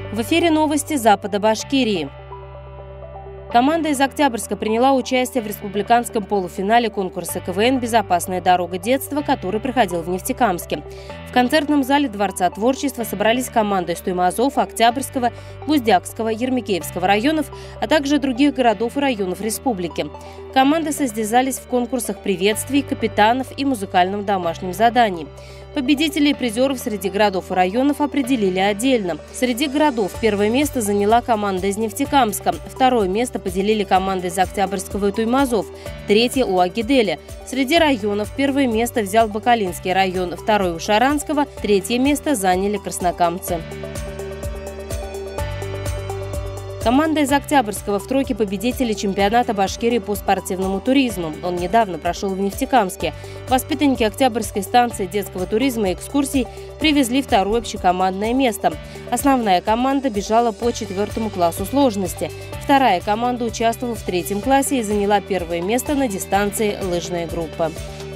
В эфире новости Запада Башкирии. Команда из Октябрьска приняла участие в республиканском полуфинале конкурса КВН «Безопасная дорога детства», который проходил в Нефтекамске. В концертном зале Дворца творчества собрались команды из Туймазов, Октябрьского, Буздякского, Ермекеевского районов, а также других городов и районов республики. Команды состязались в конкурсах приветствий, капитанов и музыкальном домашнем задании. Победителей и призеров среди городов и районов определили отдельно. Среди городов первое место заняла команда из Нефтекамска, второе место поделили команды из Октябрьского и Туймазов, третье у Агиделя. Среди районов первое место взял Бакалинский район, второе у Шаранского, третье место заняли краснокамцы. Команда из Октябрьского в тройке победителей чемпионата Башкирии по спортивному туризму. Он недавно прошел в Нефтекамске. Воспитанники Октябрьской станции детского туризма и экскурсий привезли второе общекомандное место. Основная команда бежала по 4 классу сложности. Вторая команда участвовала в 3 классе и заняла первое место на дистанции лыжная группа.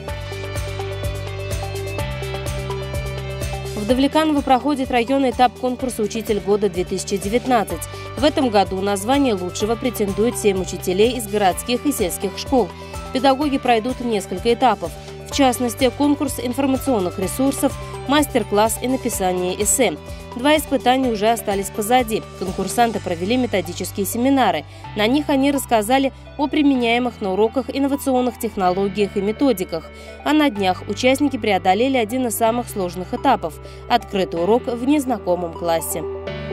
В Давлеканово проходит районный этап конкурса «Учитель года-2019». В этом году на звание лучшего претендуют 7 учителей из городских и сельских школ. Педагоги пройдут несколько этапов. В частности, конкурс информационных ресурсов, мастер-класс и написание эссе. 2 испытания уже остались позади. Конкурсанты провели методические семинары. На них они рассказали о применяемых на уроках инновационных технологиях и методиках. А на днях участники преодолели один из самых сложных этапов – открытый урок в незнакомом классе.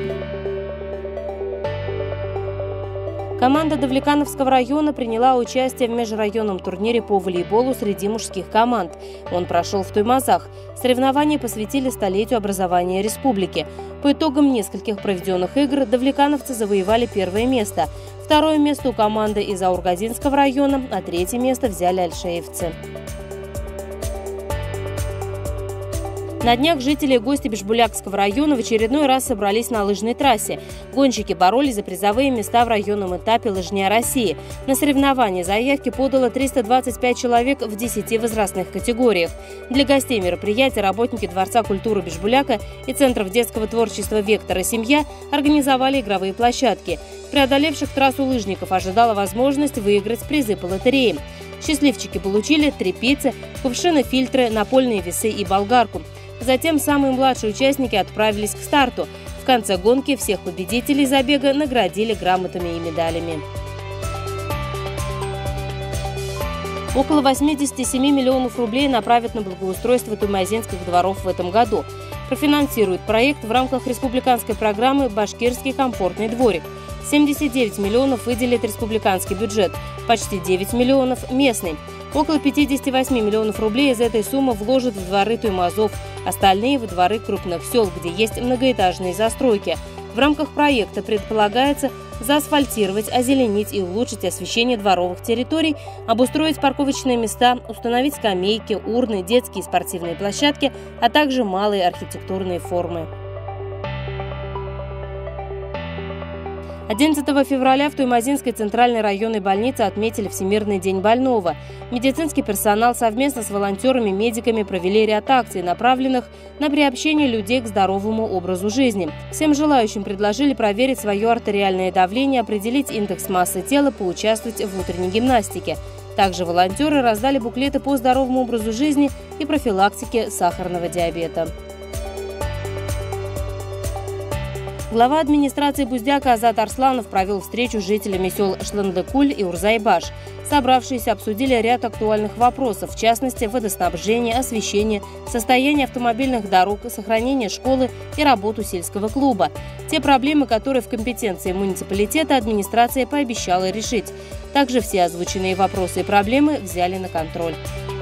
Команда Давлекановского района приняла участие в межрайонном турнире по волейболу среди мужских команд. Он прошел в Туймазах. Соревнования посвятили столетию образования республики. По итогам нескольких проведенных игр давлекановцы завоевали первое место. Второе место у команды из Аургазинского района, а третье место взяли альшеевцы. На днях жители и гости Бишбулякского района в очередной раз собрались на лыжной трассе. Гонщики боролись за призовые места в районном этапе «Лыжня России». На соревнования заявки подало 325 человек в 10 возрастных категориях. Для гостей мероприятия работники Дворца культуры Бишбуляка и Центров детского творчества «Вектор» и «Семья» организовали игровые площадки. Преодолевших трассу лыжников ожидала возможность выиграть призы по лотерее. Счастливчики получили тряпицы, кувшины-фильтры, напольные весы и болгарку. Затем самые младшие участники отправились к старту. В конце гонки всех победителей забега наградили грамотами и медалями. Около 87 миллионов рублей направят на благоустройство туймазинских дворов в этом году. Профинансирует проект в рамках республиканской программы «Башкирский комфортный дворик». 79 миллионов выделит республиканский бюджет, почти 9 миллионов – местный. Около 58 миллионов рублей из этой суммы вложат в дворы Туймазов, остальные – в дворы крупных сел, где есть многоэтажные застройки. В рамках проекта предполагается заасфальтировать, озеленить и улучшить освещение дворовых территорий, обустроить парковочные места, установить скамейки, урны, детские и спортивные площадки, а также малые архитектурные формы. 11 февраля в Туймазинской центральной районной больнице отметили Всемирный день больного. Медицинский персонал совместно с волонтерами-медиками провели ряд акций, направленных на приобщение людей к здоровому образу жизни. Всем желающим предложили проверить свое артериальное давление, определить индекс массы тела, поучаствовать в утренней гимнастике. Также волонтеры раздали буклеты по здоровому образу жизни и профилактике сахарного диабета. Глава администрации Буздяка Азат Арсланов провел встречу с жителями сел Шланлыкуль и Урзайбаш. Собравшиеся обсудили ряд актуальных вопросов, в частности, водоснабжение, освещение, состояние автомобильных дорог, сохранение школы и работу сельского клуба. Те проблемы, которые в компетенции муниципалитета, администрация пообещала решить. Также все озвученные вопросы и проблемы взяли на контроль.